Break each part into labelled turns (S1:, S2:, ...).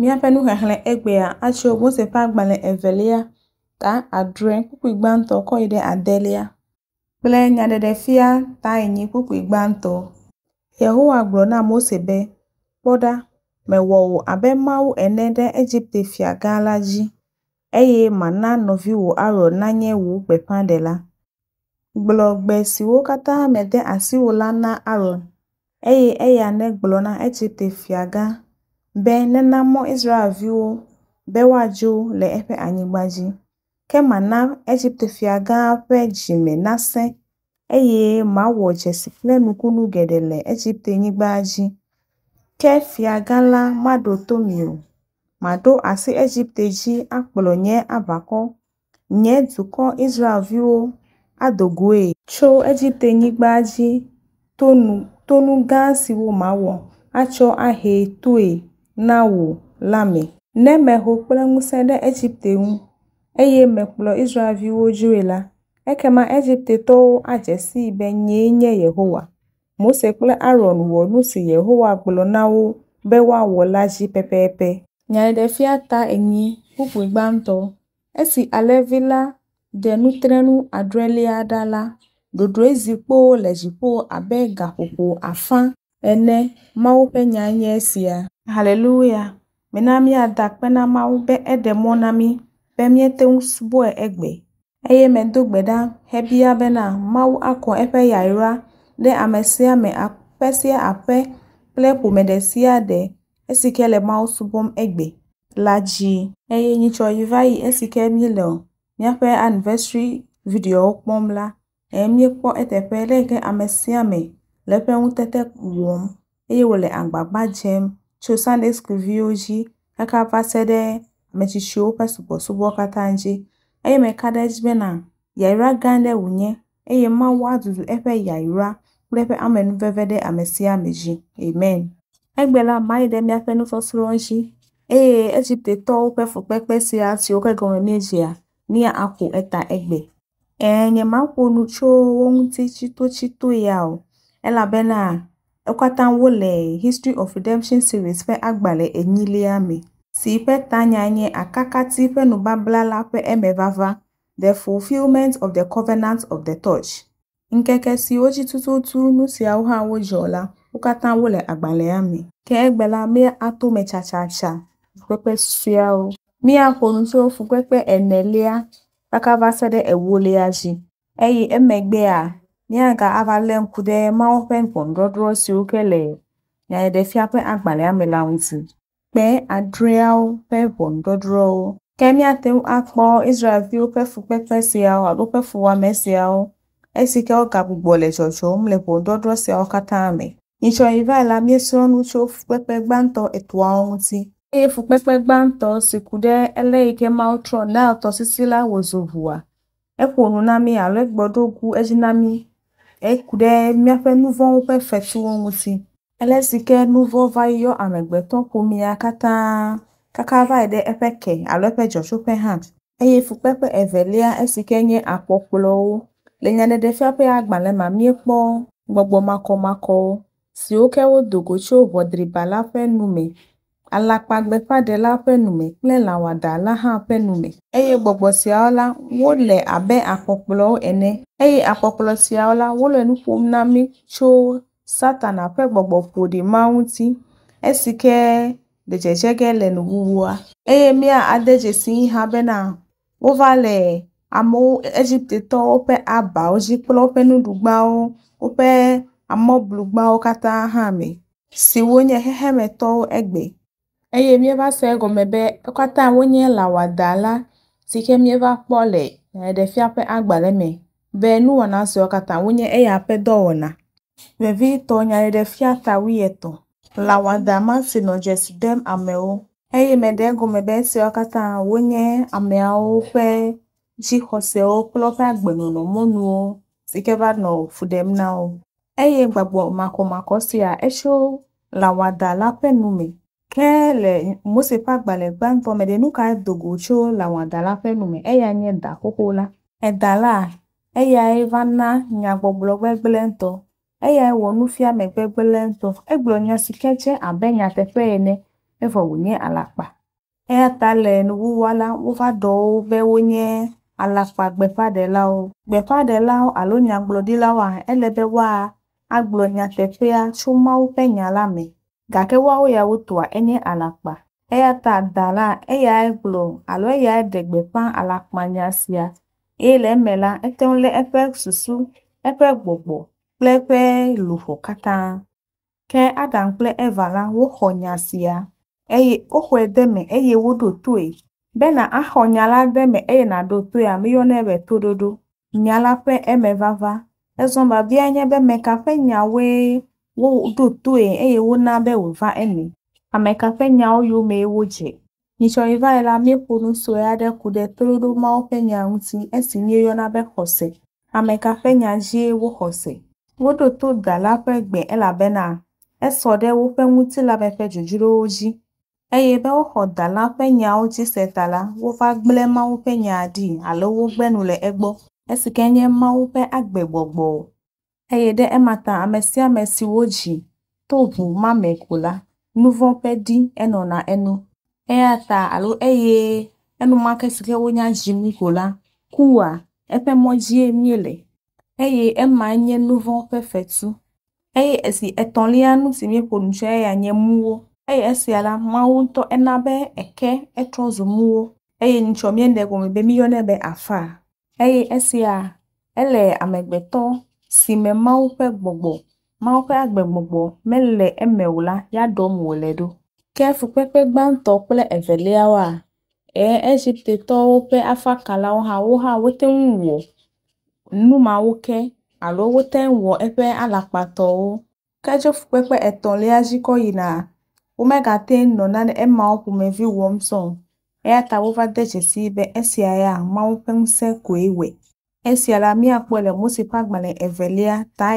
S1: Mia penu hehele egbe a acho Mose pa gbale evelia ta adre pupu igbanto ko ide adelia. Ple nyadede fia ta enyi pupu igbanto. Yehowa gbo na Mose be poda mewo abe mawu enede Egypte fia gala ji. Eye mana novi wo aro nanye wo bepandela. Gblogbe siwo kata mede asiwo lana Aaron. Eye ane gblona Egypte fiaga. Be nenamo Israel viwo be wajo le epe anyigbaji. Ke mana Egypte fiaga pe jime nase. Eye ma wo jesifle nukunu gedele Egypte nyigbaji. Ke fiaga la mado tomio. Mado asi Egypte ji akpolo nye abako. Nye duko Israel viwo adogwe. Cho Egypte nyigbaji tonu gansi wo mawo. Acho ahe tue na wo lame. Ne meho kple ngusende Egypte wu. Eye mekplo Israel viwo juela. Ekema Egypte to ajesi be nye Yehowa. Mose kple Aaron wo nusi Yehowa kplo na wo be wa wo laji pepepe. Nyade fiata enyi pupu igbanto. Esi alevila de nutrenu adrelia dala. Dodo ezikpo lejipo abe gapopo afan ene maupe nyanye siya. Hallelujah. Menami adakpena maube edemonami bemiete usubo egbe. Eye mendogbeda hebia bena mau akon epe yaira de amesia me apesia ape plepo medesia de esikele mau subom egbe. Laji. Eye nicho yivai esike mileo. Nyape anniversary video okmomla. Emye po etepe leke amesia me lepe untete wom. Eye wole angbagba jem. Cho Sunday school vioji. Kaka pasede mechisho pe subo katanji. Eye me kadej bena. Yaira gande unye. Eye ma wadudu epe yaira. Lepe amenu vevede amesia meji. Amen. Egbela maide mi afenu fosronji. Eye Egypte to pe fukpepe siya si oke gomemejia. Nia aku eta egbe. Nye mako nucho wonti chito yao. Ela bena ekwatan wole History of Redemption series fe agbale enyiliame. Si pe tanya nye akakati pe nubabla pe emevava. The fulfillment of the covenant of the touch. Nkeke si oji tututu nusi ya uha wojola. Ukatan wole agbale ame. Ke egbela me ato me chachacha. Fukwepe suyao. Mi akonucho fukwepe enelia. Pakava sede ewole aji. Eye emegbea. Niaga avalem kude ma open pondodro si ukele. Nya edefia pe agbale amela unti. Pe adreao pe pondodro. Kemi atem akpo Israel view pe fukpepe siao. Ado pe fuwa mesiao. Esike o gabugbole chocho. Mle pondodro siao katame. Nicho iva la mieso nucho fukpepe gbanto etwa unti. Eye fukpepe gbanto si kude ele ike mautro na auto sisila wozovua. Ekonu nami alek bodogu ejinami. Kude miafe nouveau pe fetu onguti. Elesike nouveau vayo amegbeton kumia kata kakava ede epeke alope josho pe han. Eye fukpepe evelia esike nye akpoklo. Lenyane defia pe agbale mamie po gbogbo mako. Si oke wo dogocho vodribala pe nume. Alakpagbe pade la pe nume. Ple la wada la ha pe nume. Eye gbogbo siaola wole abe akpoklo ene. Eye akpoklo siaola wole nupom nami cho satana pe gbogbo podi maunti. Esike de jejege le nuwuwa. Eye mia adeje si ha bena. Ovale amo Egypte to ope aba ojikpolo ope nudugba o. Ope amo blugba o kata hame. Si wonye heheme to egbe. Eye mieva se gomebe kata wonye la wadala. Sike mieva pole. Defia pe agbale me. Be nu wana se kata wonye eya pe do wana. Vevi to nya defia tawiyeto. La wadama sino jesidem ameo. Eye mede gomebe se kata wonye ameo pe jihose o klope agbenu no monu. Sike va no fudem na o. Eye gbagbo mako siya esho la wadala pe nume. Kele Mose pa gbale gbanto mede nuka dogocho la wadala pe nume. Eya nye da kokola. Edala. Eya evana nya gbogbo gbegbelento. Eya ewo nufia megbegbelento. Egblo nya sikeche abe nya tepe ene. eva wonye alakpa. Eya ta le nuwuwala wova do be wonye alakpa gbepa de lao. Gbepa de lao alo nyagblodzilawoa elebe wa agblɔ nyateƒea tso Mawu ƒe nya la me. Gake woawo ya wotoa enye alakpa. Eya ta dala eya gblɔ alo eya de gbeƒã alakpa nya sia. Eye le eme la ete ŋu le eƒe susu, eƒe gbɔgbɔ kple eƒe luʋɔ katã. Ke Adam kple Eva la woxɔ nya sia. Eye woxɔe de me eye woɖo toe. Bena axɔ nya la de me eye naɖo toea meyɔnɛ be toɖoɖo. Nya la ƒe eme vava. Ezɔ babia nye be meka ƒe nyawoe woɖo toe eye wona be wòva eme. Ameka ƒe nyawo yome wodze. Nyitsɔ va yi la míeƒo nu sue aɖe ku ɖe toɖoɖo Mawu ƒe nya ŋuti esi míeyɔna be xɔse. Ameka ƒe nya dzie woxɔse. Woɖo to dala ƒe gbe elabena esɔ ɖe woƒe ŋutilã ƒe dzodzrowo dzi. Eye be woxɔ dala ƒe nyawo dzi se ta la, wova gblẽ Mawu ƒe nya ɖi alo wogbe nu le egbɔ. Esi ke nye Mawu ƒe agbegbɔgbɔ. Eye ɖe ema ta ame sia ame si wodzi to ʋu ma me ko la, nuvɔ ƒe ɖi enɔna enu. Eya ta alo eye enumake si ke wonya dzi mi ko la, kua eƒe mɔ dzie míele. Eye ema nye nuvɔ ƒe fetu. Eye esi etɔ̃lia nu si míeƒo nu tso eya nye muwo. Eye esia la Mawu ŋutɔ ena be eke etrɔ zu muwo. Eye nyitsɔ míeɖe gɔme be míyɔnɛ be afa. Eye esia ele amegbetɔ si me Mawu ƒe gbɔgbɔ, Mawu ƒe agbegbɔgbɔ mele eme o la ya ɖɔm wòle ɖo. Ke fukpekpe gbãtɔ kple eveliawoa, Egiptetɔwo ƒe afakalawo hã wote ŋu wɔ numawo ke alo wote ŋu wɔ eƒe alakpatɔwo. Ke tso fukpekpe etɔ̃lia dzi kɔ yina, womegate nɔ nane emawo ƒomevi wɔm sɔŋ. Eya ta wova de dzesi be esia ya Mawu ƒe ŋusẽ koe wɔe. Esia la míakpɔe le Mose ƒe agbalẽ evelia ta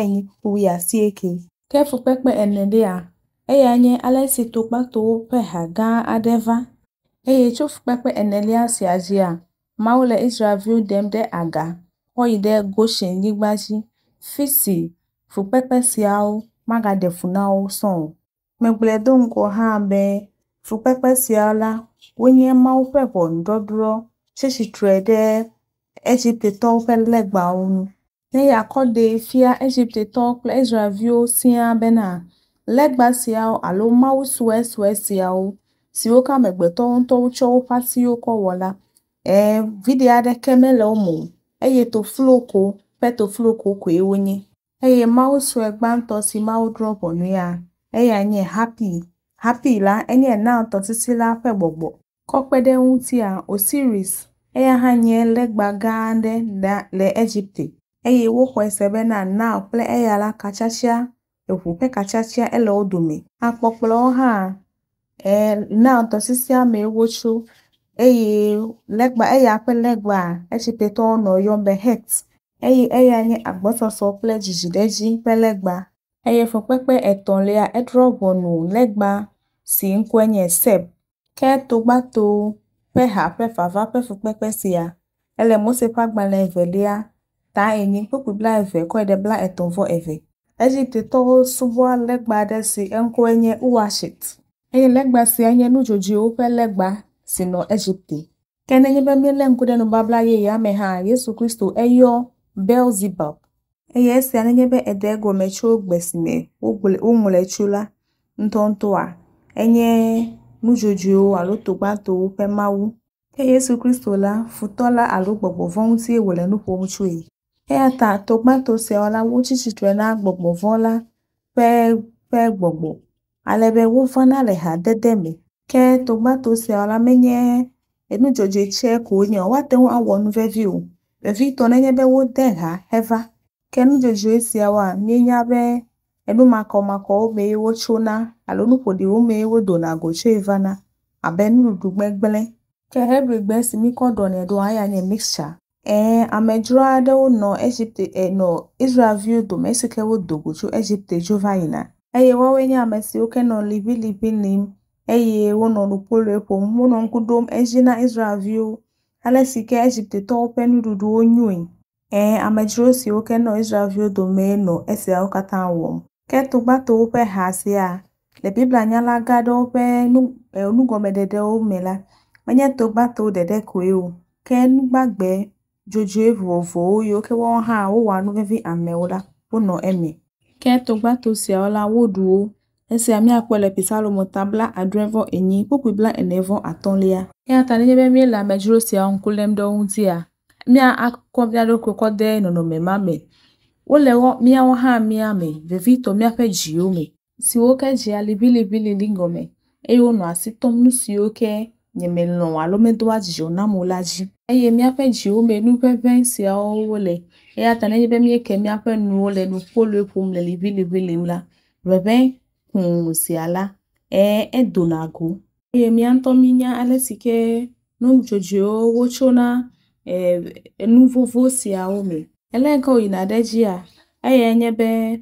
S1: 9:9. Ke fukpekpe enelia, eya nye ale si tokpatowo ƒe ha gã aɖe va. Eye tso fukpekpe enelia sia dzia, Mawu le Israelviwo ɖem ɖe aga kɔ yi ɖe Goshen nyigba dzi, fi si fukpekpe siawo magaɖe fu na wo sɔŋ. Megblɔe do ŋgɔ hã be fukpekpe siawo la, wonye Mawu ƒe ʋɔnudɔdrɔ̃ tsi tsitre ɖe Egiptetɔwo ƒe legbawo nu. Ne yeakɔ ɖe fia Egiptetɔwo kple Israelviwo siaa bena legba siawo alo Mawu suesue siawo siwo ke amegbetɔwo ŋutɔ wotsɔ woƒe asiwo kɔ wɔ la, viɖe aɖeke mele wo me o. Eye tofloko ƒe tofloko koe wonye. Eye Mawu sue gbãtɔ si Mawu drɔ̃ ʋɔnu ya, eya nye hapi. Hapi la enye Nile tɔsisi la ƒe gbɔgbɔ. Kɔ kpe ɖe ŋutia, Osiris eya hã nye legba gã aɖe le Egipte. Eye woxɔe se bena Nile kple eya la katsatia, eʋu ƒe katsatia ele wo dome. Akpɔkplɔwo hã Nile tɔsisia me wotso. Eye legba eya ƒe legba Egiptetɔwo nɔ yɔm be Het. Eye eya nye agbɔsɔsɔ kple dzidziɖedzi ƒe legba. Eye fukpekpe etɔ̃lia edrɔ̃ ʋɔnu legba si ŋkɔe nye Seb. Ke togbato ƒe ha ƒe vava ƒe fukpekpe sia, ele Mose ƒe agbalẽ evelia ta 9:22 kɔ yi ɖe 32. Egiptetɔwo subɔa legba aɖe si ŋkɔe nye Uashit. Eye legba sia nye nudzodzoewo ƒe legba si nɔ Egipte. Ke nenye be míele ŋku ɖe nubabla yeyea me hã, Yesu Kristo eyɔ Beelzebub. Eye esia nenye be eɖe gɔme tso gbe si me woŋlɔe tso la ŋutɔŋutɔa, enye nudzodzoewo alo togbatowo ƒe mawu. Ke Yesu Kristo la, futɔ la alo gbɔgbɔvɔ ŋutie wòle nu ƒom tsoe. Eya ta togbato siawo la wotsi tsitre na gbɔgbɔvɔ la ƒe gbɔgbɔ. Alebe wovana le hadede me. Ke togbato siawo la menye nudzodzoe tse ko wonye o, woate ŋu awɔ nu vevi o. Vevitɔ nenye be wode ha heva. Ke nudzodzoe siawoa, míenya be enumakɔmakɔwo me wotsona alo nuƒoɖiwo me wodona go tsoe vana abe nuɖuɖu gbegblẽ. Ke Hebrigbe si míkɔ ɖɔnɛ ɖoa eya nye mixture. Amedzro aɖewo nɔ Israelviwo dome esi ke wodo go tso Egipte dzo va yina. Eye woawoe nye ame siwo ke nɔ liʋĩliʋĩ lim eye wonɔ nukpoloe ƒom, wonɔ ŋku ɖom edzi na Israelviwo ale si ke Egiptetɔwo ƒe nuɖuɖuwo nyoe. Amedzro siwo ke nɔ Israelviwo dome nɔ esiawo katã wɔm. Ke togbatowo ƒe ha sia, Le Biblia nyala gado pe nugome dede o mela. Manye togbato dede kweo. Ke nugbagbe jojo vovo yo ke won ha wo wa nu vevi ameola wono eme. Ke togbato si ola woduo. Ese ami akwele pisalo motabla adrevo enyi pokubla enevo atonlia. Ya tani be mi la mejuro si onkulem do untia. Mi akwobia do kokode no me mame. Wolewo mi ha mi ame vevito mi ape jiome. Si woke ji alibili lingome. Eyo no asitom nu si oke nyemelo alomedo ajijo na molaji. Eye mi ape jiome nu pepe si wole. Eya tani be mi ke mi ape nu wole nu polo epum le libili mla. Bebe si ala edonago. Eye mi antominya alesike no jojo wochona nuvovo si aome. Elenko inadeji a eye nyebe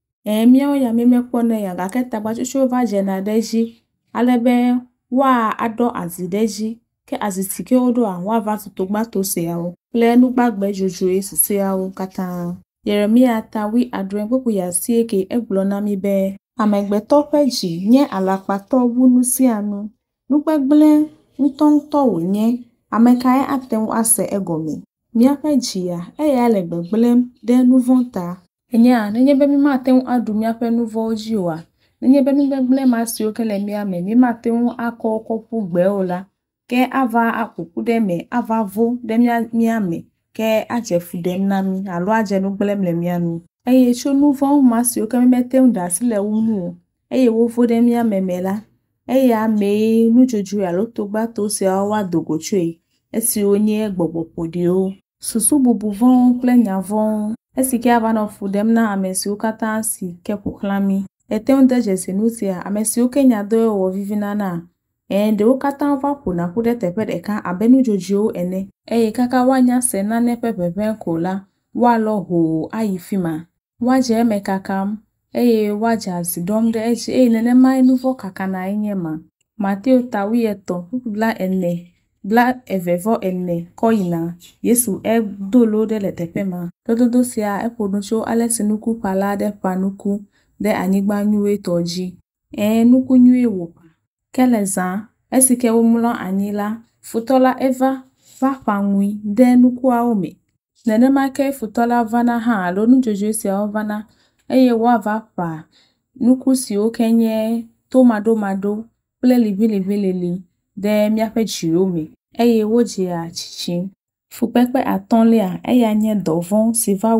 S1: miao ya memekpone ya gaketa gbachuchu vaje na deji alebe wa ado azideji ke azitike odo a wa va togbato se yawo ple nu gbagbe jojo esise yawo kata Yeremia tawi adren popu ya sieke egbulona mi be amegbe topeji nye alapato wunu si anu nu gbegble ntonto wonye amekae aten ase egome mi apeji ya alegbegbele de nuvonta enya nenye be mi maten adumi ape nuvo jiwa nenye be mi gbegbele ma si okele mi ame mi maten akokopu gbe ola ke ava akuku de me ava vo de mi ame ke ajefu dem na mi alo aje nu gbele mle mi anu eye cho nuvo ma si okele meten da sile wunu eye wo vo de mi ame mela eye ame nu joju ya lo togbato se awa dogochwe esi onye gbogbopo o susu bubu von plenya von esike avano fudem na amesi ukata si kepuklami etem deje senusia amesi ukenya do wo vivina na de ukata va kuna kude tepede ka abenu jojo ene kaka wanya se na nepepepe kola walo ho ayifima waje emekakam waja zidom de nene mai nuvo kaka na enyema Mateo tawieto bla ene bla evevo ene koina Yesu dolo de letepema dododo sia eponucho alesinuku palade panuku de anigba nyue toji nuku nyue wopa keleza esike womulo anila futola eva va pangui de nuku aome nene make futola vana ha lo nu jojo sia vana wa va pa nuku si okenye tomado ple livi de miape jiome woji a chichi fupepe atonlia nye dovon si va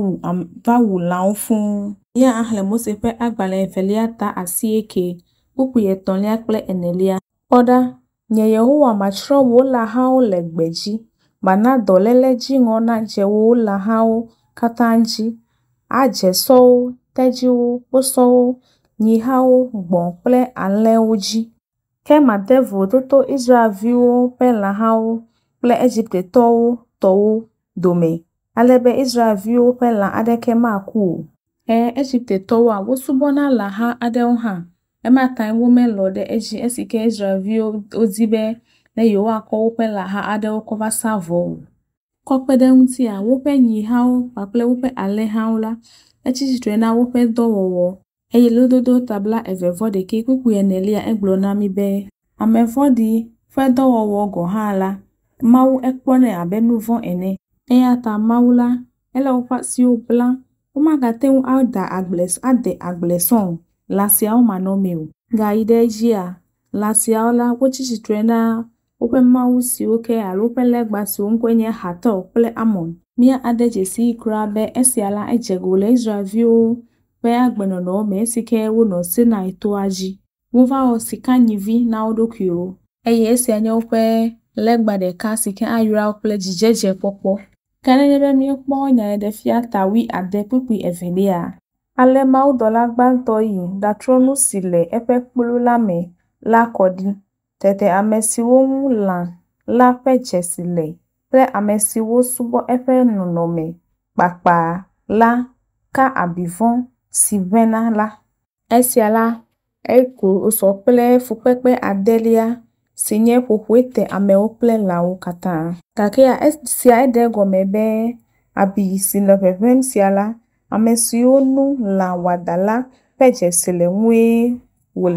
S1: wu laun fun ya ahle mosepe agbale evelia ta asieke pupu yetonlia ple enelia oda nye Yehowa machro wo la hao legbeji mana dolele ji ngona je wo la hao katanji aje so teji wo so ni hao gbon ple ale oji ke ma devo toto Israel viwo pe la hao ple Egypte towo dome alebe Israel viwo pe la adeke maku Egypte towo a wosubona la ha adel ha ema time wo melo de esike Israel viwo ozibe na yo akọ pe la ha adel ko va savo kokpede nti a wo pe nyi hao paple wo pe ale hao la echichitwe na wo pe dowowo lododo tabla evevo de ke kuku enelia eglona mi be amefodi fe dowowo go hala mawu ekpone abenuvon ene ta maula upa si obla umagate ada agbleson lasia umanomeu ga idejia lasia ola wochichitwe na ope mawu si oke alope legba si onkwenye hato ple amon mia adeje si krabe esiala ejegole Israel view pe agbenono me esike wo no se na itoaji wo va osika nyivi na odokiro esi anya ope legba de ka sike ayura ople jijeje popo kanene be mi po nya de fiata wi ade pupi evelia ale ma udola gbanto yi da tronu sile epe pulu lame la kodi tete amesiwo mu la peche sile pre amesiwo subo epe nonome papa la ka abivon sivena la esiala eko osople fupepe adelia sinye pohuete ameople lao kata kakea sia edego mebe abi sile pepem siala amesionu la wadala peche sile mwe wole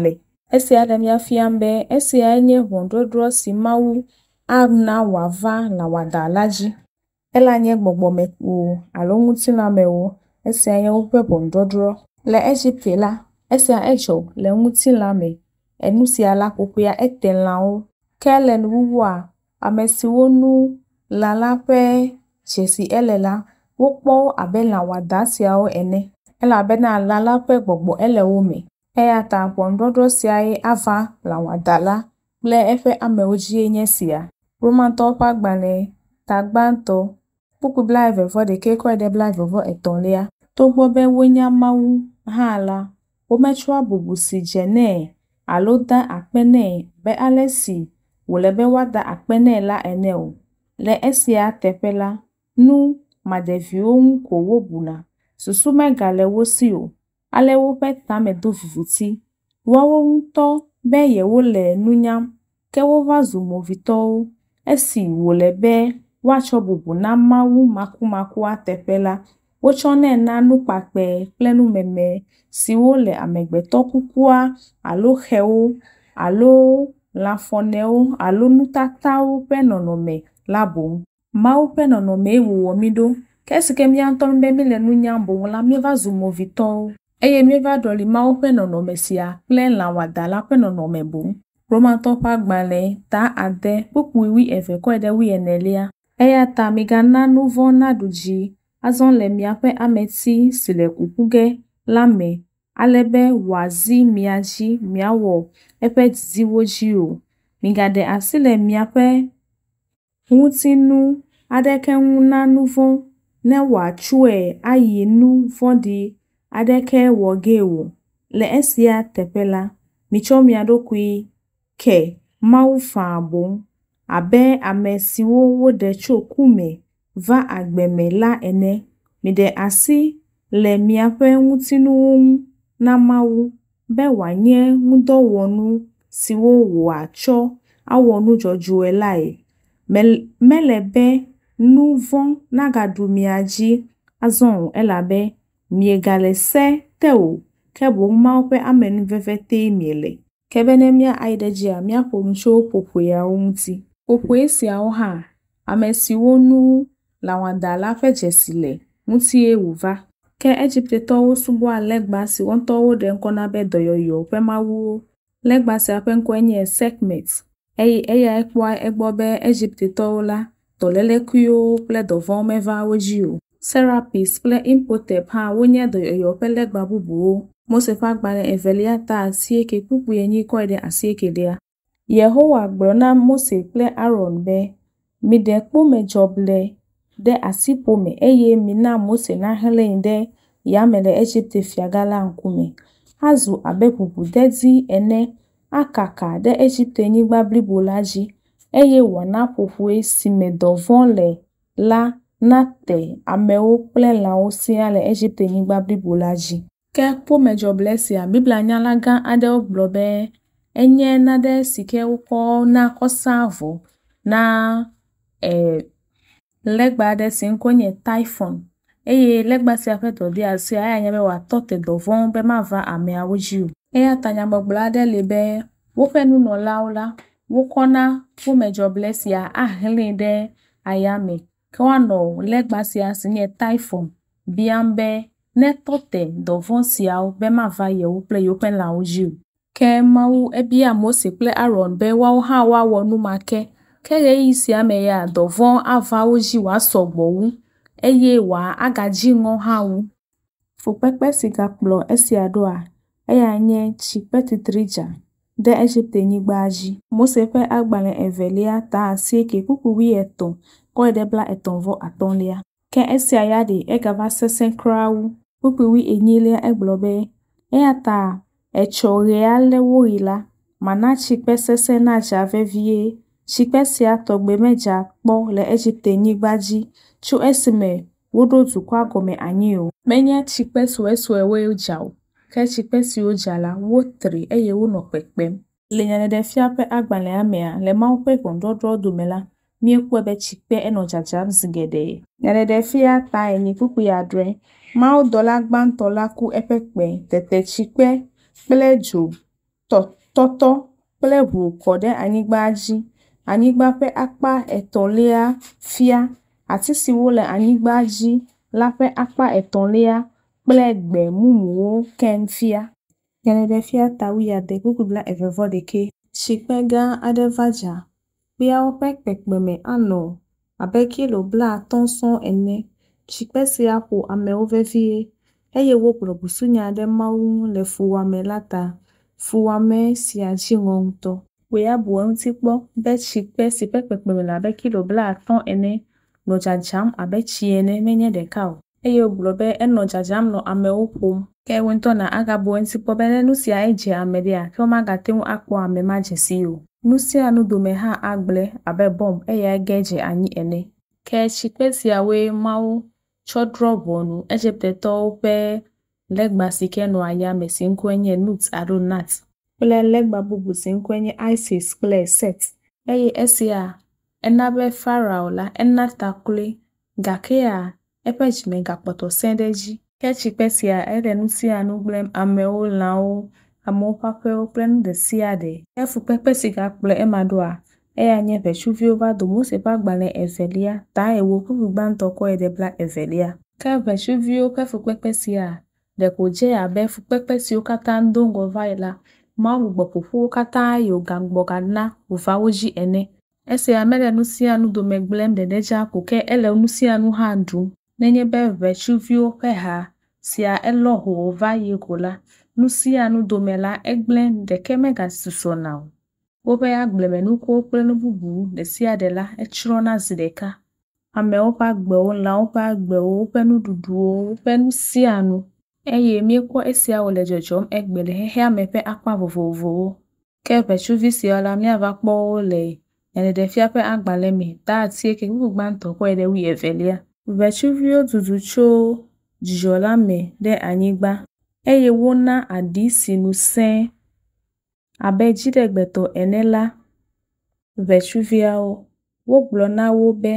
S1: Esia dem ya fiambe, esia enye hondrodro si mawu agna wava la wadalaji. Ela nye gbogbo meku alo ngutina mewo, esia nye upe hondrodro. Le Egypte la, esia echo le ngutila me, enusia la kukuya etelanwo. Kele nuwa, amesiwonu lalape chesi elela, wokpo abela wadasiao ene. Ela abena lalape gbogbo ele wome. Eya ta hondrodro siaye ava la wadala, ble efe ameojie nye siya. Romanto pa gbane, tagbanto, puku bla evevo de keko ede bla evevo etonlea. Togbo be wonya mawu hala, omechwa bubusi jene, aloda akpene, be alesi, wolebe wada akpene la eneo. Le esia tepela, nu madevio ko wobuna, susume gale wosio, ale wope tame do viviti. Wawo nto be ye wole nunyam, ke wovazu movito, esi wolebe wacho bubu na mawu maku atepela. Wochone na nukpakpe plenu meme si wole amegbeto kukua alo hewo alo lafoneo alo nutatao penonome labo. Mawu penonome ewu womido kesike mianto mbembe le nunyambo la mieva zumovito. Eye mieva doli mawu penonome siya plen la wadala penonome bo. Romanto pa gbale ta ade puku wi efe ko ede wi enelia. Eya ta migana nuvo naduji. Azon le miape ameti sile kukuge lame alebe wazi miaji miawo epe ziwoji o. Migade asile miape hutinu adeke wuna nuvo ne wachue ayi nuvo di adeke wogewo. Le esia tepela micho miadokui ke maufa abo abe amesiwo wode chokume va agbeme la ene, mide asi le miape ngutinu na mawu, be wanye ngudo wonu siwo wacho awonu jojue lai. Melebe nuvon nagadu miaji azon elabe miegale se teo kebo maupe amenu vevete miele. Kebene mia aidejia mia pomcho popo ya unti. Popo esi ha amesiwonu la wadala fejesile, muti uva. Ke Egypte towo subo alegba si won towo de nkona be doyoyo pe mawu. Legba si apenko enye segment. Eya ekwa egbobe Egypte towo la, tolele kuyo ple dovon meva wojio. Serapis ple impotep ha wonye doyoyo pe legba bubu. Mose fa gbale evelia ta asieke pupu yenyi ko ede asieke dea. Yehowa gbona Mose ple Aaron be, mide kpume joble de asipome eye mina Mose na helende ya mele Egypte fiagala nkume. Hazu abebubu dedi ene akaka de Egypte nyigba blibolaji eye wana popue sime dovon le la nate ameo ple la osia le Egypte nyigba blibolaji. Ke kpume joble si a Biblia nyalaga ade oblobe enye nade sike uko na kosavo na legba de sinkonye typhoon. Eye legba si afeto di asi aya nyebe wa tote dovon be mava ame awojiu. Eya tanyamba blade lebe wofenu no laula wokona kpume joble si a ahlinde ayame. Kwano legba si asinye typhoon biambe ne tote dovon si a be mava ye uple yopen la ojiu. Ke mawu ebia Mose ple Aaron be wa ha wa wonu make kege isi ame ya dovon ava oji wa sogbowu eye wa agaji ngo hawu fupekpe sigaplo esiadoa eya nye chipetitrija de Egypte nyigbaji Mose pe agbale evelia ta asieke pupu wi eton ko edebla etonvo atonlia ke esiayade egava sesen krawu pupu wi enyilia eglobe eya ta echoreale woila mana chikpe sese na javevie chikpe sia togbe meja kpo le Egypte nyigbaji chu esime wodo tukwa gome anyio menye chikpe suesue we ujao ke chikpe si ujala wotri eye uno pekpem le nyane de fiape agbale amea le maupe kondodro dumela miekwe be chikpe eno jajam zingede nyane de fia ta enyi pupu ya dre mau dola gbantola ku epekpe tete chikpe plejo tɔtɔ kple ʋu kɔ ɖe anyigba dzi. Anyigba ƒe akpa etɔ̃lia fia. Ati siwo le anyigba dzi la ƒe akpa etɔ̃lia kple gbe mumuwo keŋ fia. Nya ɖeɖe fia ta 2021. Tsikpe gã aɖe va dza. Kpeawo ƒe kpekpeme anɔ abe kilo 50 sɔŋ ene. Tsikpe sia ƒo amewo vevie eye wogblɔ busunya ɖe Mawu ŋu le fuwɔame la ta. Fuwɔame sia dzi ŋɔ ŋutɔ. Kpea bu eŋuti kpɔ be tsikpe si ƒe kpekpeme le abe kilo 50 ene nɔ dzadzam abe tsi ene menye ɖeka o. Eye wogblɔ be enɔ dzadzam nɔ amewo ƒom. Ke wo ŋutɔ na agabu eŋuti kpɔ be ne nu sia edze ame ɖea, ke womagate ŋu akpɔ ame ma dze si o. Nu sia nu dome hã agblẽ abe bɔm eya ge dze anyi ene. Ke tsikpe siawoe Mawu tsɔ drɔ ʋɔnu Egiptetɔwo ƒe legba si ke nɔ ayame si ŋkɔe nye Nut alo Nat kple legba bubu si ŋkɔe nye Isis kple Set. Eye esia ena be Farao la ena takloe gakea eƒe dzime gakpɔtɔ sẽ ɖe edzi. Ke tsikpe sia ele nu sia nu gblẽm amewo, lãwo, amewo ƒe aƒewo kple nu ɖe sia ɖe. Ke fukpekpe si gakplɔ ema ɖoa, eya nye ʋetsuviwo va do Mose ƒe agbalẽ 2 ta ewo ƒuƒu gbãtɔ kɔ yi ɖe 2. Ke ʋetsuviwo ƒe fukpekpe sia ɖeko dze abe fukpekpe siwo katã do ŋgɔ va yi la, Mawu gbɔ ƒoƒuwo katã yi wogagbɔ gana wòva wo dzi ene. Esia mele nu sia nu dome gblẽm ɖeɖe dzaa ko, ke ele nu sia nu hã ɖum. Nenye be ʋetsuviwo ƒe ha sia elɔ ho wòva yi ko la, nu sia nu dome la egblẽ ɖeke megasusɔna o. Woƒe agblemenukuwo kple nu bubu ɖe sia ɖe la etsrɔ̃na zi ɖeka. Amewo ƒe agbewo, lãwo ƒe agbewo, woƒe nuɖuɖuwo, woƒe nu sia nu. Eye míekpɔ esiawo le dzɔdzɔm egbe le xexea me ƒe akpa vovovowo. Ke ʋetsuvi siawo la míava kpɔ wo le nyaɖeɖefia ƒe agbalẽ me ta 10 gbãtɔ kɔ yi ɖe 12. Ʋetsuviwo dudu tso dzidzɔ la me ɖe anyigba eye wona aɖi si nu sẽ abe dziɖegbetɔ ene la ʋetsuviawo. Wogblɔ na wo be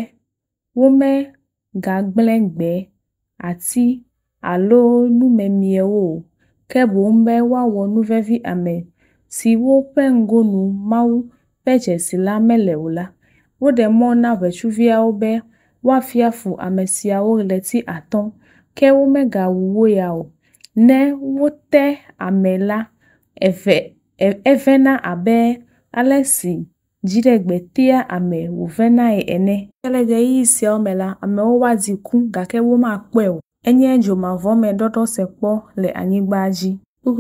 S1: womegagblẽ gbe, ati alo numemiewo o, ke boŋ be woawɔ nuvevi ame siwo ƒe ŋgonu Mawu ƒe dzesi la mele o la. Woɖe mɔ na ʋetsuviawo be woafia fu ame siawo ɣleti 5, ke womegawu wo ya o. Ne wote ame la, evena abe ale si dziɖegbe tea ame wòvenae ene. Ke le ɣeyiɣi siawo me la, amewo woadi ku gake womakpɔe o. Enye dzomavɔme ɖɔɖɔ se kpɔ le anyigba dzi.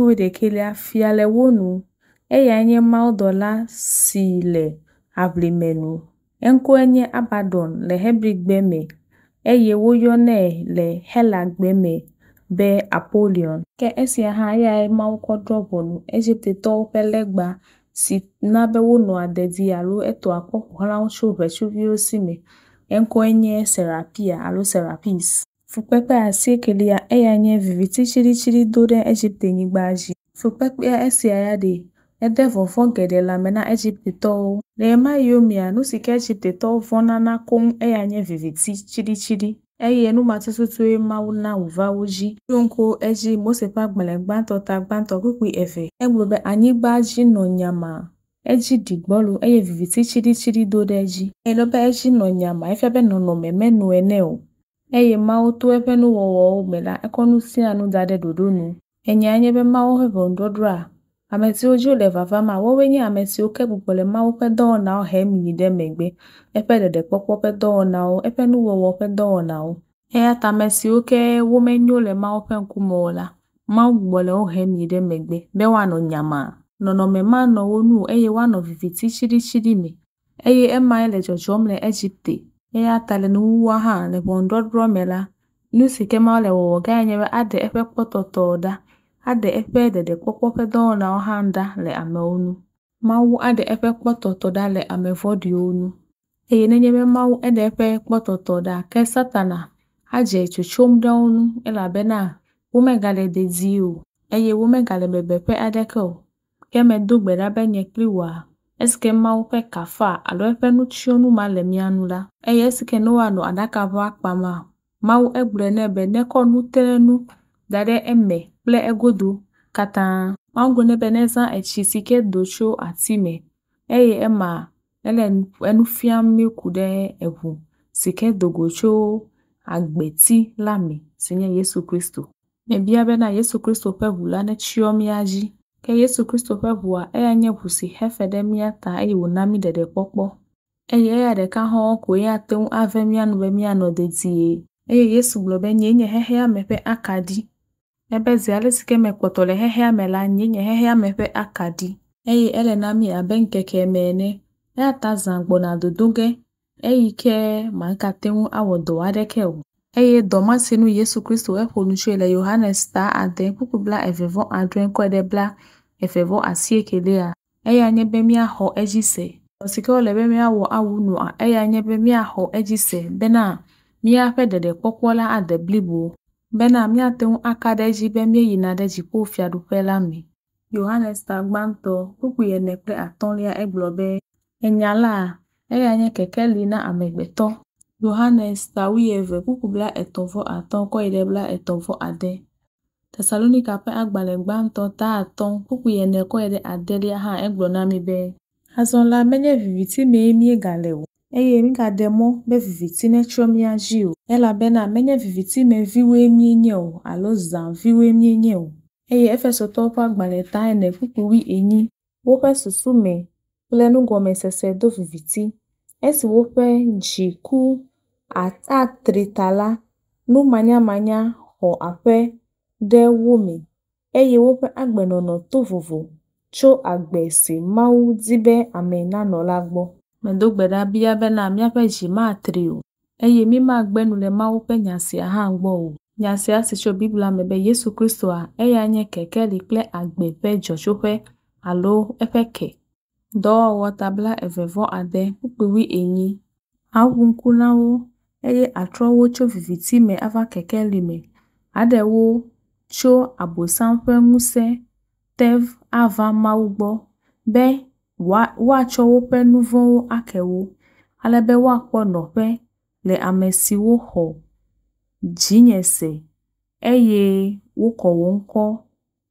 S1: 11 fia le wo nu. Eya nye mawudɔla si le aʋlime nu. Eŋkɔe nye Abaddon le Hebrigbe me eye woyɔnɛ le Helagbe me be Apollyon. Ke esia hã eyae Mawu kɔ drɔ ʋɔnu Egiptetɔwo ƒe legba si na be wonɔa dedi alo etɔa kpɔ ƒoxlãwo tso ʋetsuviwo si me. Eŋkɔe nye Serapia alo Serapis. Fukpekpe 9 eya nye viviti tsiɖitsiɖi do ɖe Egiptenyigba dzi. Fukpekpea esia ya ɖe ede vɔvɔ geɖe lãme na Egiptetɔwo. Le ɣe ma yiwo mea, nu si ke Egiptetɔwo vɔna na koŋ eya nye viviti tsiɖitsiɖi. Eye numatututue Mawu na wòva wo dzi. Ɖo ŋku edzi Mose ƒe agbalẽ gbãtɔ ta gbãtɔ 2. Egblɔ be anyigba dzi nɔ nyama, edzi ɖi gbɔlo eye viviti tsiɖitsiɖi do ɖe edzi. Eɖo be edzi nɔ nyama efia be nɔnɔme menɔ ene o. Eye Mawu to eƒe nuwɔwɔwo me la, ekɔ nu sia nu da ɖe ɖoɖo nu. Enyae nye be Mawu ƒe ʋɔnuɖɔɖɔa, ame siwo dzo le vavam a, wowoe nye ame siwo ke gbugbɔ le Mawu ƒe dɔwɔnawo hem yi ɖe megbe. Eƒe ɖeɖekpɔkpɔ ƒe dɔwɔnawo, eƒe nuwɔwɔ ƒe dɔwɔnawo. Eya ta ame siwo ke womenyo le Mawu ƒe ŋkume o la, Mawu gbugbɔ le wo hem yi ɖe megbe be woanɔ nyama. Nɔnɔme ma nɔ wo nu eye woanɔ viviti tsiɖitsiɖi me. Eye emae le dzɔdzɔm le Egipte. Eya ta le nuwuwua hã le ʋɔnuɖɔɖɔ me la, nu si ke Mawu le wɔwɔ gã nye be aɖe eƒe kpɔtɔtɔ ɖa, aɖe eƒe ɖeɖekpɔkpɔ ƒe dɔwɔnawo hã ɖa le amewo nu. Mawu aɖe eƒe kpɔtɔtɔ ɖa le ame vɔ̃ɖiwo nu. Eye nenye be Mawu eɖe eƒe kpɔtɔtɔ ɖa, ke Satana adze tsotsom ɖe wo nu elabena womegale dedii o eye womegale bebeƒe aɖeke o. Ke medo gbe ɖa be nye kpli wòa, esike Mawu ƒe kafa alo eƒe nutsyɔnu ma le mía nu la, eye esike ne woanɔ aɖaka ƒe akpa ma, Mawu egblɔe nɛ be nekɔ nuteɖenu da ɖe eme kple egodo katã. Mango ne beneza echisike docho atime. Eye ema enu fiame kude evu. Sike dogocho agbeti lame. Sinye Yesu Kristo. Mebia bena Yesu Kristo pevu la ne chiomiaji. Ke Yesu Kristo pevua nye busi hefede miata wonami dede popo. Ya de ka ho ko ya teun avemianu be miano de tie. Yesu globe nye hehe mepe akadi. Ebe ziale sike mekpotole hehe amela nye hehe mepe akadi. Ele nami abenkeke mene. Tazangbo na dodoge. Ke mankateun awodo adeke o. Doma sinu Yesu Kristo eponuche le Yohanes ta ade pupubla evevon adren kwede bla efevo asiekelea. Anye bemi aho ejise. Osike ole bemi awo awunu anye bemi aho ejise. Bena mia pe dede popola ade blibo. Bena mia teun akadeji bemi yinadeji po fiadu pela mi. Yohanes ta gbanto pupu yenekle atonlia eglobe. Enyala anye kekeli na amegbeto. Yohanes ta wiyeve pupubla etonfo aton ko idebla etonfo ade. Thessalonica pe agbale gbanto ta aton pupu yeneko ede adelia ha eglonami be. Hazonla menye viviti me galewo. Mi gademo be viviti ne chomia jiu. Ela bena menye viviti me viwe mienye o. Alo zan viwe mienye o. Efeso topa agbale ta ene pupu wi enyi. Wope susume. Plenu gome sese do viviti. Esi wope jiku atritala. Nu manya ho ape de wome. Wope agbenono tovovo. Cho agbesi mau zibe amena no lagbo. Mendogbeda biya bena miape jima trio. Mi ma agbenule mau pe nyasia hangbo o. Nyasia si cho bibla mebe Yesu Kristo a. Anye keke likle agbe pe jochope alo epeke. Do watabla evevo ade pupuwi enyi. Awunku nawo. Atrowo cho viviti me ava keke lime. Adewo cho abosanfe muse tev ava maugbo. Be wa chowo pe nuvon akewo. Alebe wa kpono pe le amesiwo ho. Jinyese. Woko wonko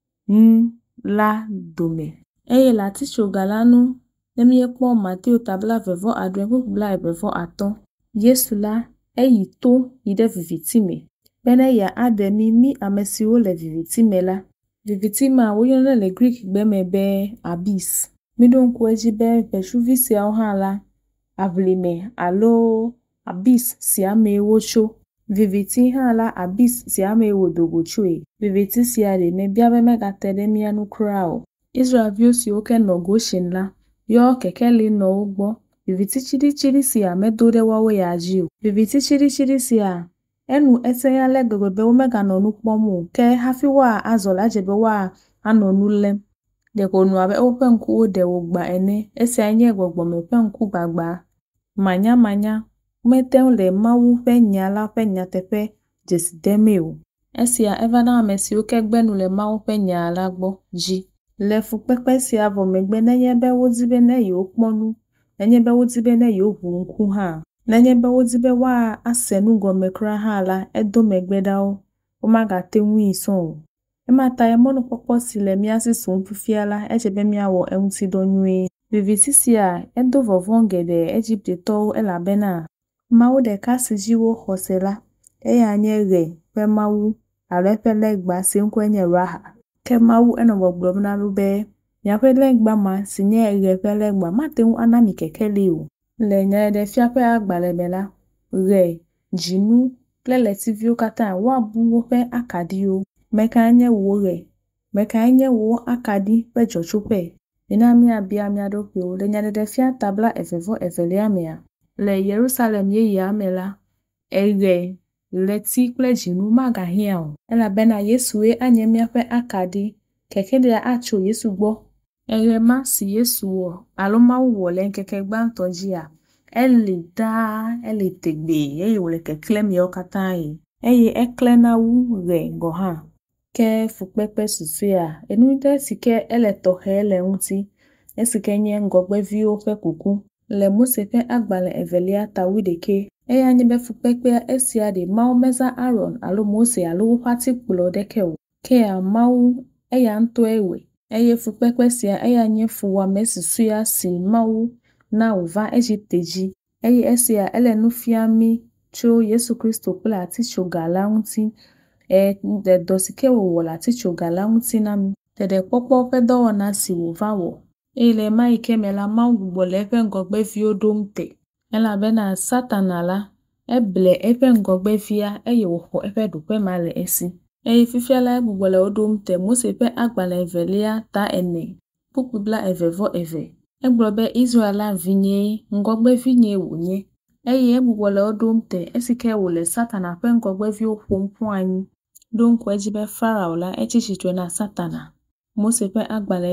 S1: la dome. La ticho galanu. Nemiye po Matthew tabla vevo adwen pupubla vevo aton. Yesu la to ide vivitime. Bene ya ademi mi amesiwo le vivitime la. Vivitime a woyone le Greek bemebe abyss. Midon kweji be peshuvisi la avlime alo abyss si ame wocho. Viviti la abyss si ame wodogochwe. Viviti si ade me biabe megatede mianu krao. Israel vio si oke no Goshen la. Yo kekeli no ugbo. Viviti chiri si a medode wawe ya jiu. Viviti chiri si a. Enu eseya le gogobe omega no nukpomu. Ke hafiwa azola jebe wa anonule. Deko nuabe openku ode wogba ene. Ese anye gbogbo me penku gbagba. Manya. Umeten le mawu pe nyala pe nyatepe jesidemeo. Ese ya evana amesi oke gbenu le mawu pe nyala gbo ji. Le fukpepe si avo megbe nenye be wodzibe ne yo kponu. Nenye be wodzibe ne yo hunku ha. Nenye be wodzibe wa asenu gomekra ha la edo megbe dao. Omaga tenwi son. Emata emono popo si le miasi son pufiala echebe miawo emti donwe. Viviti si a edo vovongede Egypte to elabena. Mawu de kasi jiwo hosela. Anye re pe mawu. Arepe legba si nkwenye raha. Ke mawu enogbogbo na lube. Nyape legba ma sinye egepe legba ma teun anami kekele o. Le nye de fiape agbale bela. Re, jinu, plele tivio kata wabu wope akadi o. Meka anye wo re. Meka anye wo akadi pe jochope. Inami abia dope o. Le nye de fia tabla efevo efeliamea. Le Jerusalem ye yamela. Leti kple jinu maga hia o. Ela bena Yesu anye miape akadi. Kekele acho Yesu gbo. Ma si Yesu o. Aloma wo le keke gbantoji a. Ele tegbe. Wole kekle mi okatai. Ekle na wu re goha. Ke fukpepe susua. Enunde sike ele tohe ele unti. Esike nye ngogbe vi ofe kuku. Le Mose pe agbale evelia tawideke. Nyebe fukpepe esia de mau meza Aaron alo Mose alo pati pulo deke o. Ke a mau nto ewe. Eye fukpekpe sia eye nye fuwa mesusu ya si mawu na uva Ejipteji. Eye esia ele nufiami tso Yesu Kristo kple atitsoga la ŋuti. Dosike wòwɔ le atitsoga la ŋuti na mi. Ɖeɖekpɔkpɔ ƒe dɔwɔna si wòva wɔ. Eye le ema yi ke me la, Mawu gbugbɔ le eƒe ŋgɔgbeviwo ɖom te. Elabena Satana la, eble eƒe ŋgɔgbevia eye wòxɔ eƒe ɖoƒe ma le esi. Eye fifia la gbugbɔ le wo ɖom te Mose ƒe agbalẽ 2:4, ƒukpui 22. Egblɔ be Israel la vinye, ŋgɔgbevinye wònye. Eye egbugbɔ le wo ɖom te esike wòle Satana ƒe ŋgɔgbeviwo ƒom ƒu anyi. Ɖo ŋku edzi be Farao la etsi tsitre na Satana. Mose ƒe agbalẽ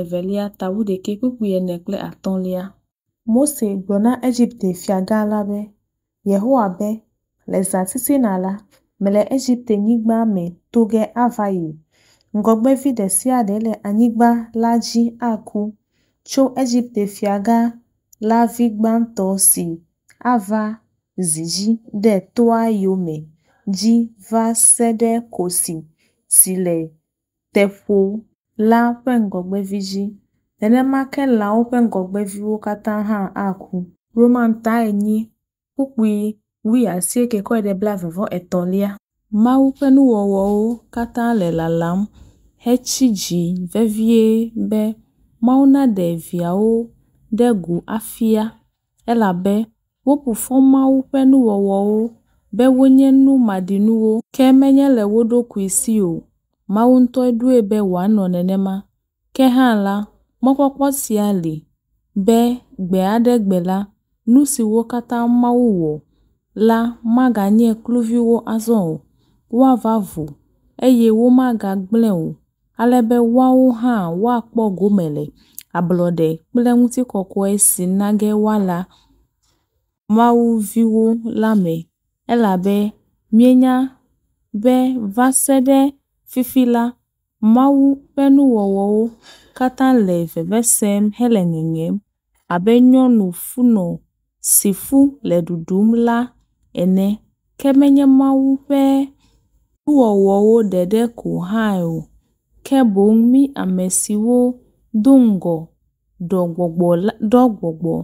S1: 2:4 Mose gblɔ na Egipte fiagã la be, Yehowa be, le zãtitina la, mele Egipte nyigba me to ge ava yi. Ŋgɔgbevi ɖe sia ɖe le anyigba la dzi aku, tso Egipte fiagã la vi gbãtɔ si ava zi dzi ɖe toa yome dzi va se ɖe kosi si le teƒo la ƒe ŋgɔgbevi dzi. Nenema ke lãwo ƒe ŋgɔgbeviwo katã hã aku. Roman 8, ƒukpui 19:23. Mawu ƒe nuwɔwɔwo katã le lalam hetsi dzi vevie be Mawu naɖe viawo ɖe gu afia, elabe woƒo fɔ Mawu ƒe nuwɔwɔwo be wonye nu maɖinuwo ke menye le wo ɖokui si o. Mawu ŋutɔe ɖoe be wòanɔ nenema. Ke hã la, mɔkpɔkpɔ sia li be gbe aɖe gbe la, nu siwo katã Mawu wɔ la maganye kluviwo azɔ o. Woava vo, eye womagagblẽ o, alebe woawo hã woakpɔ gome le ablɔɖe kple ŋutikɔkɔe si nage woala Mawu viwo la me. Elabe mienya be va se ɖe fifi la, Mawu ƒe nuwɔwɔwo katã le vevesem hele ŋeŋem abe nyɔnu funɔ si fu le ɖuɖum la ene. Ke menye Mawu ƒe nuwɔwɔwo ɖeɖe ko hã o, ke boŋ mi ame siwo do ŋgɔ ɖɔgbɔgbɔ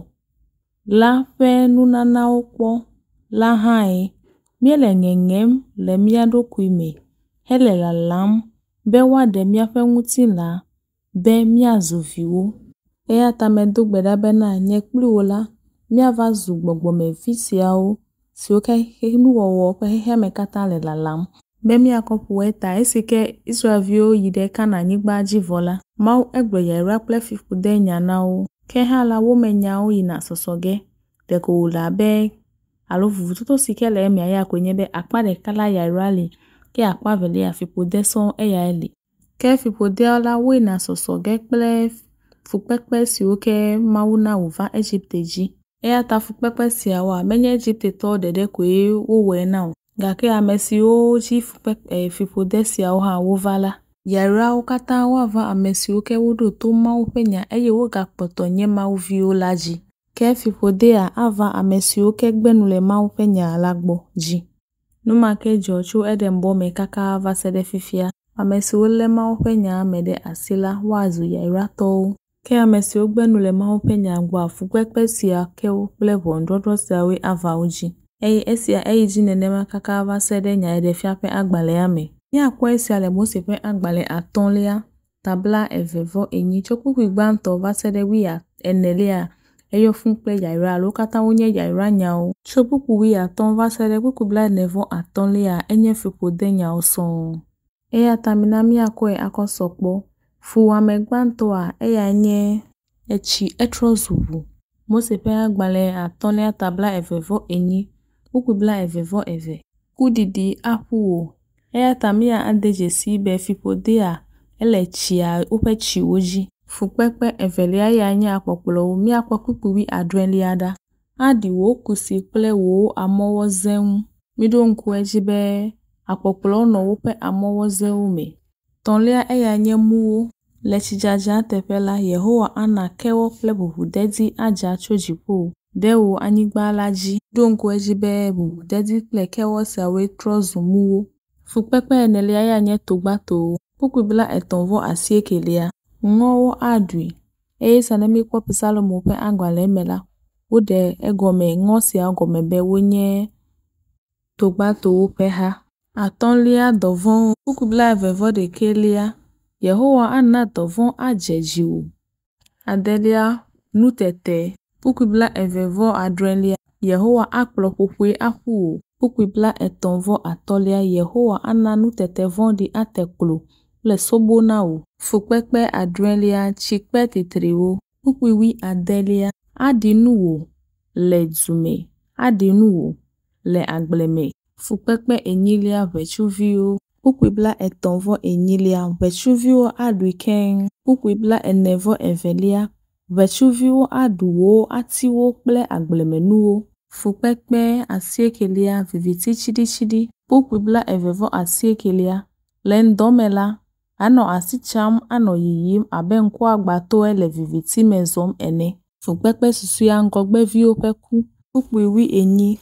S1: la ƒe nunanawo kpɔ la hãe. Míele ŋeŋem le mía ɖokui me hele lalam be woaɖe míaƒe ŋutilã be míazu viwo. Eya ta medo gbe ɖa bena nye kpli wò la, míava zu gbɔgbɔmevi siawo siwo ke nuwɔwɔ ƒe xexea me katã le lalam. Be míakɔ ƒo eta esike Israelviwo yi ɖe Kananyigba dzi vɔ la, Mawu egblɔ yayra kple fiƒode nya na wo. Ke hã la wo me nyawo yina sɔsɔ ge. Ɖeko wòle abe alo vuvutoto si ke le emea ya koe nye be akpa ɖeka la yayra li, ke akpa velia fiƒode sɔŋ eyae li. Ke fiƒodea la wo yina sɔsɔ ge kple fukpekpe siwo ke Mawu na wòva Egipte dzi. Eya ta fukpekpe siawoa menye Egiptetɔwo ɖeɖe koe wowɔe na o, gake ame siwo dzi fiƒode siawo hã wova la, yayrawo katã woava ame siwo ke woɖo to Mawu ƒe nya eye wogakpɔtɔ nye Mawu viwo la dzi. Ke fiƒodea ava ame siwo ke gbenu le Mawu ƒe nya la gbɔ dzi. Numa ke dzɔ tso Eden bɔ me kaka va se ɖe fifia. Ame siwo lé Mawu ƒe nya me ɖe asi la, woazu yayratɔwo. Ke ame siwo gbenu le Mawu ƒe nya gbɔa, fukpekpe sia kewo kple ʋɔnudɔdrɔ̃ siawoe ava wo dzi. Eye esia eyi dzi nenema kaka va se ɖe Nyaɖeɖefia ƒe agbalẽa me. Míakpɔ esia le Mose ƒe agbalẽ 5, tabla 2:8 tso ƒukpui gbãtɔ va se ɖe 14, eyɔ fũu kple yayra alo katã wonye yayra nyawo. Tso ƒukpui 15 va se ɖe ƒukpui 45 enye fiƒode nyawo sɔŋ. Eya ta mina míakɔe akɔ sɔkpɔ. Fuwɔame gbãtɔa eya nye etsi etrɔ zu ʋu. Mose ƒe agbalẽ 5 tabla 2:8 ƒukpui 22. Kuɖiɖi aƒu wò. Eya ta mía ade dzesi be fiƒodea ele tsia woƒe tsiwo dzi. Fukpekpe 2 ya nye akpɔkplɔwo. Míakpɔ ƒukpui 7 ɖa. Aɖi wò kusi kple wò amɔwɔzeŋu. Miɖo ŋku edzi be akpɔkplɔwo nɔ woƒe amɔwɔzewo me. 3 eya nye muwo. Le tsidzadza teƒe la, Yehowa ana kewɔ kple ʋuʋudedi adza tso dziƒo ɖe wò anyigba la dzi. Ɖo ŋku edzi be ʋuʋudedi kple kewɔ siawoe trɔ zu muwo. Fukpekpe 4 ya nye togbatowo. Ƒukpui 39. ngowo adui sanemi kwa pisalo mope agwale mela wode egome ngosi agome be wonye togbato pe ha atonlia dovon ukubla vevo de kelia Yehowa anna dovon ajejiu adelia nutete ukubla evevo adrelia Yehowa akplopopwe ahu ukubla etonvo atolia Yehowa anna nutete vondi ateklo le sobonao fukpekpe adrelia chikpe titriwo ukwiwi adelia adinuwo le dzume adinuwo le agbleme fukpekpe enyilia vechuvio ukwibla etonvo enyilia vechuvio aduiken ukwibla enevo evelia vechuvio aduwo atiwo kple agblemenuwo fukpekpe asiekelia viviti chidi ukwibla evevo asiekelia le ndomela ano asicham ano yiyim abenko agbato ele viviti mezom ene fukpekpe susuya ngogbevio peku ukwiwi enyi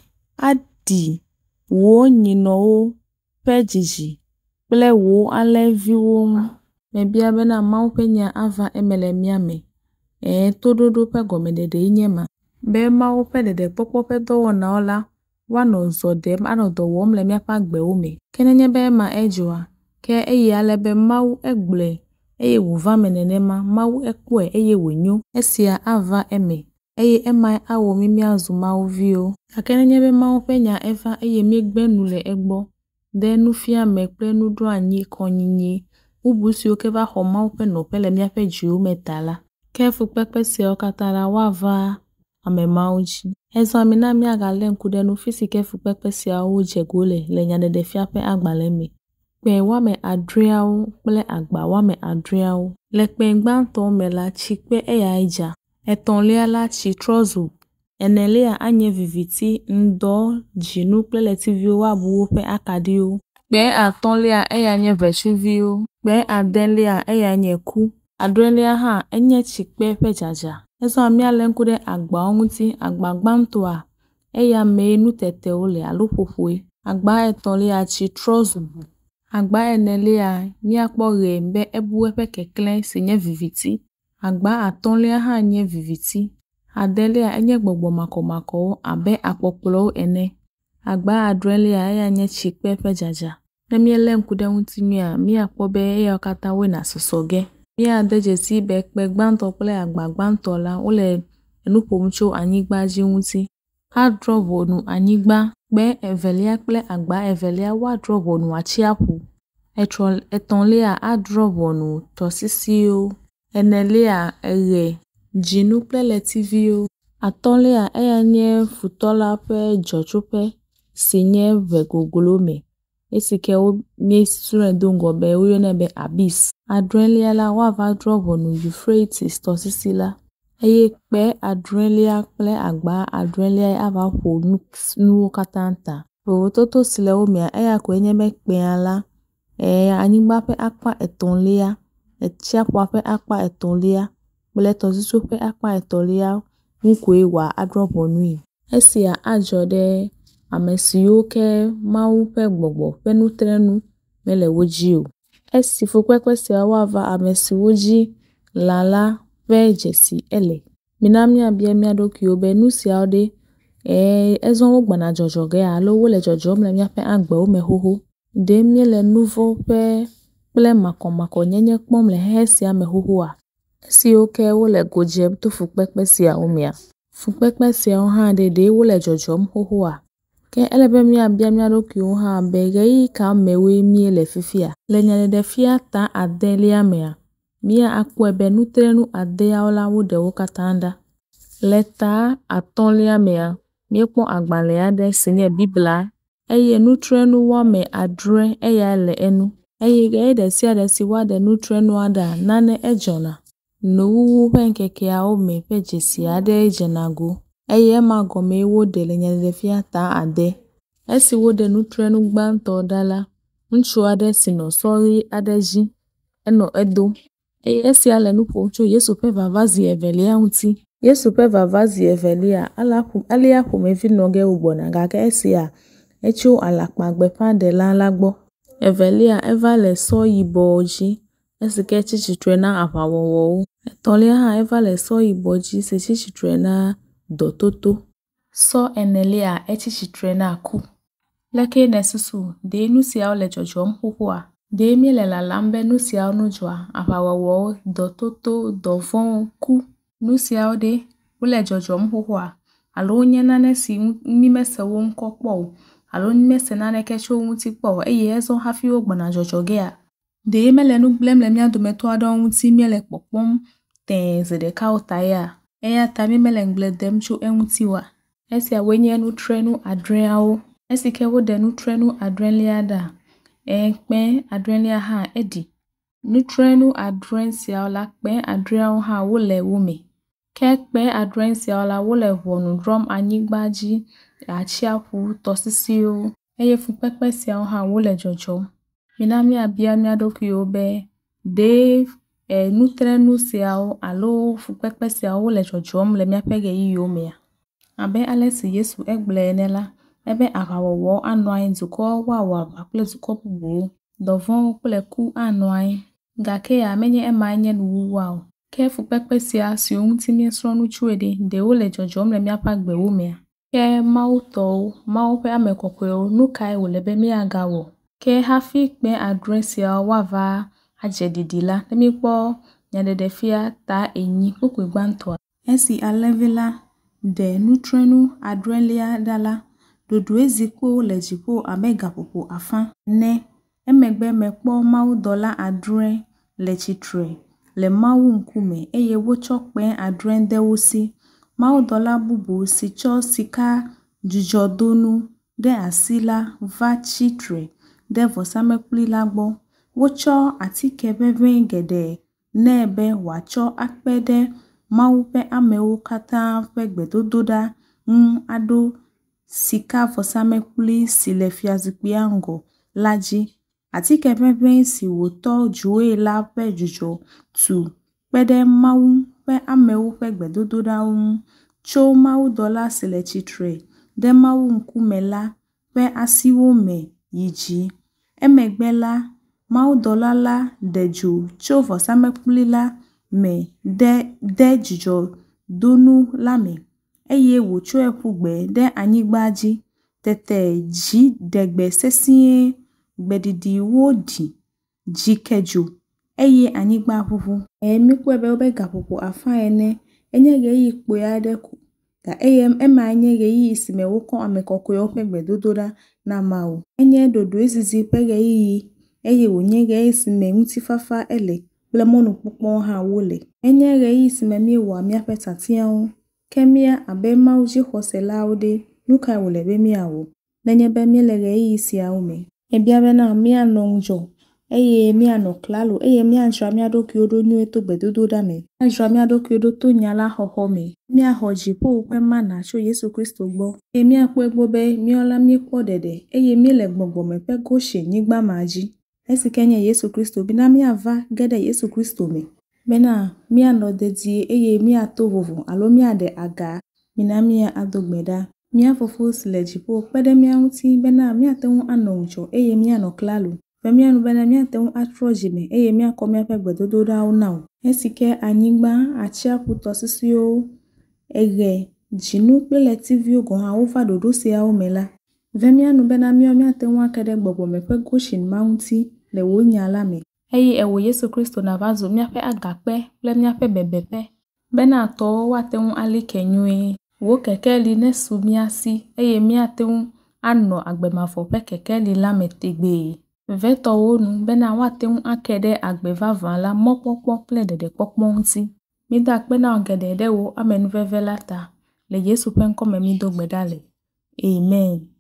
S1: adi wo nyinowo pejiji ple wo aleviwo mebia bena maupenya ava emele miame tododo pe gomedede inyema be maupe dede popo pe dowo na ola wano zodem ano dowom le miapa gbeume kenenye be ma ejwa ke alebe mau egble wuva menenema mau ekwe wonyo esia ava eme ema awo mimi azuma ovio akenenye be mau penya eva megbenu le egbo de nufia mekple nudu anyi konyinyi ubusi okeba ho mau pe no pele miape jiu metala kefu pepe se okatara wava ame mauji ezamina mi agale nkude no fisike fu pepe se awo jegole le nyadede fiape agbaleme pe wame adriao ple agba wame adriao le pengban to mela chikpe ija etonlia la chitrozu enelia anye viviti ndo jinu ple le tivio wa buwo pe akadio pe atonlia nye vechuvio pe adenlia nye ku adrelia ha enye chikpe pe jaja eso ami ale nkude agba onwuti agba gbantoa me nutete ole alupopue agba etonlia chitrozu agba enelia mi akpoghe mbe ebuwe pe kekle sinye viviti agba atonlia ha nye viviti adelia enye gbogbo mako abe akpokplo ene agba adrelia nye chikpe pe jaja nemiele nkude ntimia mi akpobe okata we na sosoge mi adejesi be pe gbanto ple agba gbanto la ole enupomcho anyigba ji nti adrobonu anyigba be evelia ple agba evelia wa drobonu achiapu etonlia adrobonu tosisio enelia jinu ple letivio atonlia nye futola pe jochupe sinye vegogolome esike mi surendo ngobe uyonebe abyss adrelia la wava drobonu Euphrates tosisila pe adrelia ple agba adrelia ava ho nu katanta toto sile omia ko enyeme pe ala anyigba pe akpa etonlia echiapwa pe akpa etonlia ple tosiso pe akpa etonlia nkwe wa adrobonu esia ajode amesio ke mau pe gbogbo pe nutrenu mele wojio esi fukpekpe se wava amesi woji lala pe jesi ele minami abia mi adoki obe nusi ode ezon ogbana jojoge alo wole jojo mle mi ape agba o mehoho de miele nuvo pe ple mako nyenye kpom le hesi amehoho a esi oke wole goje to fukpekpe se omia fukpekpe se ha de wole jojo mhoho a ke elebe mi abia mi adoki o ha bege ka mewe mi le fifia le nyade fia ta adelia mea mi akwebe nutrenu adea ola wode wokatanda leta atonlia mea mi pon agbale ade sinye bibla nutrenu wa me adre le enu ge de si wa de nutrenu ada nane ejona no wu penkeke a o me pejesi ade ejenago magome wode le nyade fia ta ade esi wode nutrenu gbanto dala nchu ade sino sorry adeji eno edo esi ale nupocho Yesu pe vavazi evelia unti Yesu pe vavazi evelia alia kumevi noge ugbona gake esi a echo alakpa gbepa de la lagbo evelia eva le so yibo oji esike chichitre na apawowo etolia ha evale so iboji se chichitre na dototo so enelia echichitre na ku leke nesusu de nusia ole jojom huhua de mielela lambe nusia onujwa apawowo dototo dovon ku nusia ode ole jojom huhua alo nye nane si nimese wo nkokpo alo nimese nane kecho muti po ezo hafi ogbona jojoge a de melenu blemlem ya dometo adon wuti miele popom ten zede kauta ya eya tami melengle demchu enwuti wa esi awenye nu trenu adreao esike wo de nu trenu adrenliada pe adrenlia ha edi nu trenu adrensia la pe adreao ha wo le wume ke pe adrensia la wo le wonu drum anyigbaji achiapu tosisio eye fu pepe sia ha wo le jojo minami abia mi adokio be de nutrenu siao alo fukpekpe siao le jojom le miapege yiyo mea abe alesi Yesu egble nela ebe akawowo anoi nzuko wawa akule zuko bubu dovon kule ku anoi gake ya menye emanye nuwa ke fukpekpe sia si ohun ti mi sronu chuede de o le jojom le miapagbe wo mea ke mauto pe amekokwe nukai wo lebe mi agawo ke hafi pe adresia wava ajedidila lemikpo nyadedefia ta enyi kukugbanto esi alevela de nutrenu adrelia dala dodo eziko lejipo amegapopo afan ne emegbe mekpo mau dola adre lechitre le mau nkume eye wocho pe adren dewosi mau dola bubu si cho sika jujodonu de asila va chitre de vosamekuli lagbo wocho atike bebe gede nebe wacho akpede maupe amewo kata pegbedododa ado sika vosamekuli silefiazikpiango laji atike bebe si woto juwe la pe jujo tu pede mau pe amewo pegbedododa cho mau dola silechitre de mau nkumela pe asiwo me yiji emegbela mau dolala deju chovo samepulila me de jijo donu lame eye wo cho epugbe de anyigbaji tete ji degbe sesie gbedidi wodi jikeju eye anyigba huhu emiku ebe obega popo afa ene enye ge yipo ya deku ka ema anye ge yi isime woko amekoko yo pegbe dodora na mau enye dodo ezizi pege yi eye wonye ge isime mutifafa ele blemonu pupo ha wole enye ge yi isime mi wo amia petatian kemia abe mauji hosela ode nuka wole be mi awo nenye be mi le ge yi isi aume ebia be na mi anonjo eye mi anoklalo eye mi anjra mi adoki odo nyu eto gbedododa me anjra mi adoki odo to nyala hoho me mi ahoji po pe mana cho Yesu Kristo gbo emi apo egbo be mi ola mi po dede eye mi le gbogbo me pe go se nigba maji esikenye Yesu Kristo bi na mi ava gede Yesu Kristo me bena mi anodedi eye mi atovovo alo mi ade aga mi na mi adogbeda mi afofo silejipo pede mi anti bena mi atewon anonjo eye mi anoklalo Femi anu bena mi atewon atrojime eye mi akomi apegbedododa una esike anyigba achiapu tosisio ege jinu pele TV ogon ha ofa dodo se a omela Femi anu bena mi atewon akede gbogbo me pe goshin mounti le wo nyala me eye ewo Yesu Kristo na vazo mi ape agape ple mi ape bebepe bena to wa tewon alikenyue wo kekeli nesu mi asi eye mi atewon anno agbemafo pe kekeli la metegbe veto wonu bena wa tewon akede agbevavan la mopopo ple dede popo nti mi da pe na ogede de wo amenu vevelata le Yesu penko me mi dogbedale amen